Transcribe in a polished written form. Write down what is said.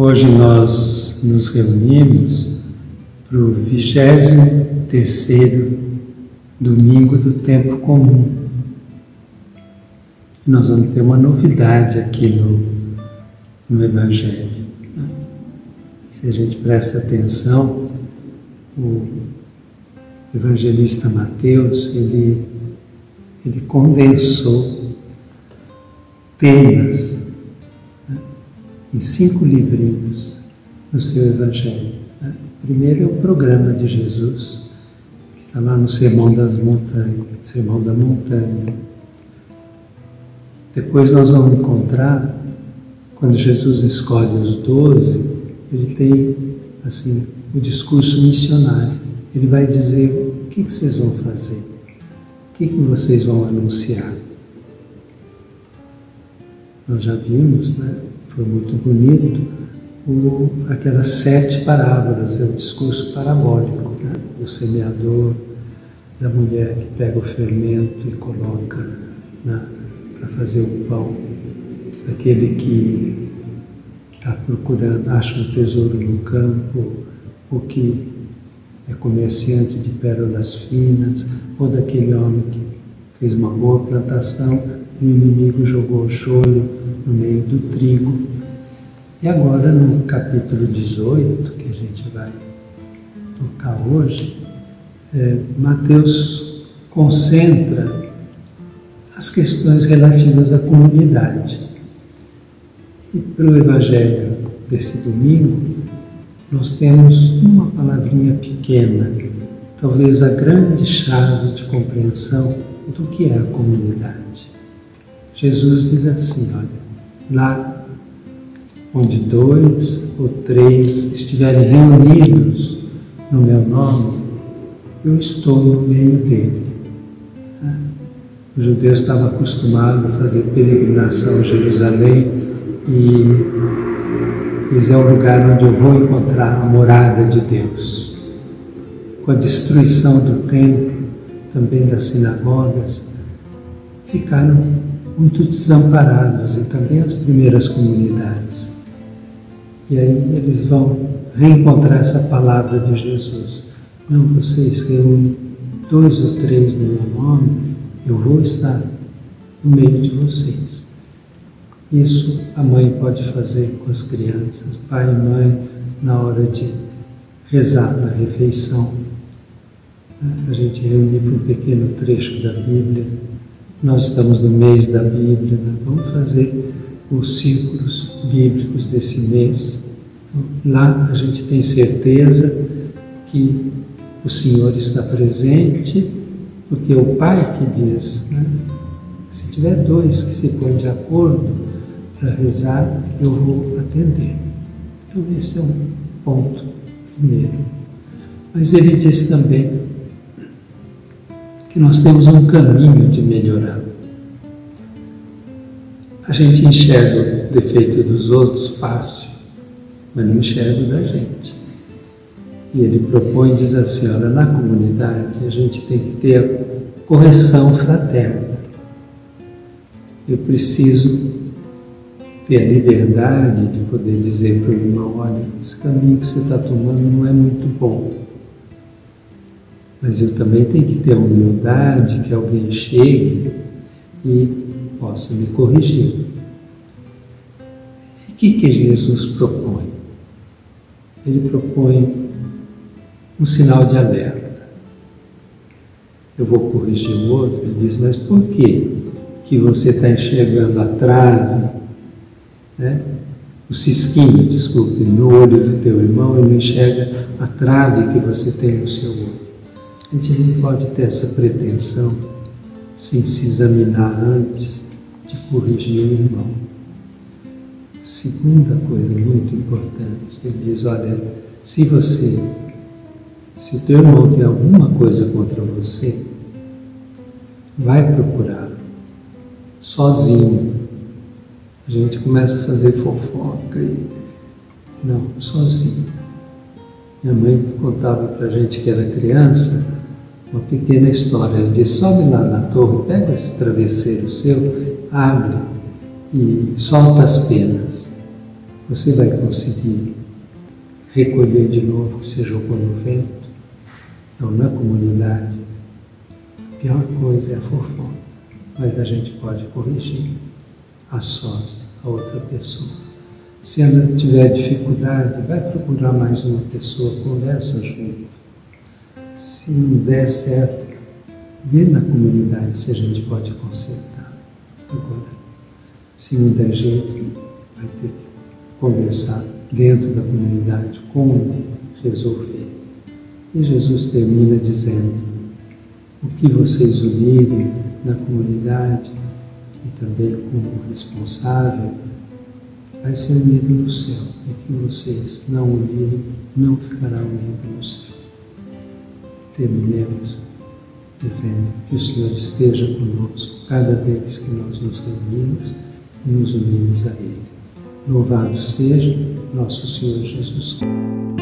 Hoje nós nos reunimos para o 23º domingo do tempo comum. E nós vamos ter uma novidade aqui no Evangelho. Se a gente presta atenção, o evangelista Mateus, ele condensou temas, né, em 5 livrinhos no seu Evangelho. O primeiro é o programa de Jesus, que está lá no Sermão das Montanhas, Sermão da Montanha. Depois nós vamos encontrar, quando Jesus escolhe os 12, ele tem assim, o discurso missionário. Ele vai dizer o que vocês vão fazer, o que vocês vão anunciar. Nós já vimos, né? Foi muito bonito, aquelas 7 parábolas, é o discurso parabólico, né? Do semeador, da mulher que pega o fermento e coloca para fazer o pão, daquele que está procurando, acha um tesouro no campo, ou que é comerciante de pérolas finas, ou daquele homem que fez uma boa plantação e o inimigo jogou o joio no meio do trigo. E agora, no capítulo 18, que a gente vai tocar hoje, Mateus concentra as questões relativas à comunidade. E para o Evangelho desse domingo, nós temos uma palavrinha pequena, talvez a grande chave de compreensão do que é a comunidade. Jesus diz assim, olha, lá onde 2 ou 3 estiverem reunidos no meu nome, eu estou no meio dele. O judeu estava acostumado a fazer peregrinação a Jerusalém e esse é o lugar onde eu vou encontrar a morada de Deus. Com a destruição do templo, também das sinagogas, ficaram muito desamparados, e também as primeiras comunidades. E aí eles vão reencontrar essa palavra de Jesus. Não, vocês reúnem 2 ou 3 no meu nome, eu vou estar no meio de vocês. Isso a mãe pode fazer com as crianças, pai e mãe, na hora de rezar na refeição. A gente reunir para um pequeno trecho da Bíblia. Nós estamos no mês da Bíblia, nós vamos fazer os círculos bíblicos desse mês. Então, lá a gente tem certeza que o Senhor está presente, porque é o Pai que diz, né? Se tiver 2 que se põem de acordo para rezar, eu vou atender. Então esse é um ponto primeiro. Mas ele diz também que nós temos um caminho de melhorar. A gente enxerga o defeito dos outros fácil, mas não enxerga o da gente. E ele propõe, diz assim, olha, na comunidade a gente tem que ter a correção fraterna. Eu preciso ter a liberdade de poder dizer para o irmão, olha, esse caminho que você está tomando não é muito bom. Mas eu também tenho que ter a humildade que alguém chegue e possa me corrigir. E o que Jesus propõe? Ele propõe um sinal de alerta. Eu vou corrigir o outro, ele diz, mas por que você está enxergando a trave, né? O cisquinho, desculpe, no olho do teu irmão e não enxerga a trave que você tem no seu olho? A gente não pode ter essa pretensão sem se examinar antes de corrigir o irmão. Segunda coisa muito importante, ele diz, olha, se o teu irmão tem alguma coisa contra você, vai procurar sozinho. A gente começa a fazer fofoca e... Não, sozinho. Minha mãe contava para a gente que era criança uma pequena história. Ela disse, sobe lá na torre, pega esse travesseiro seu, abre e solta as penas. você vai conseguir recolher de novo o que você jogou no vento. Então, na comunidade, a pior coisa é a fofoca, mas a gente pode corrigir a sós, a outra pessoa. Se ela tiver dificuldade, vai procurar mais uma pessoa, conversa junto. Se não der certo, vê na comunidade se a gente pode consertar. Agora, se não der jeito, vai ter que conversar dentro da comunidade como resolver. E Jesus termina dizendo: o que vocês unirem na comunidade e também com o responsável vai ser unido no céu, e que vocês não unirem não ficará unido no céu. Terminemos dizendo que o Senhor esteja conosco cada vez que nós nos reunimos e nos unimos a Ele. Louvado seja nosso Senhor Jesus Cristo.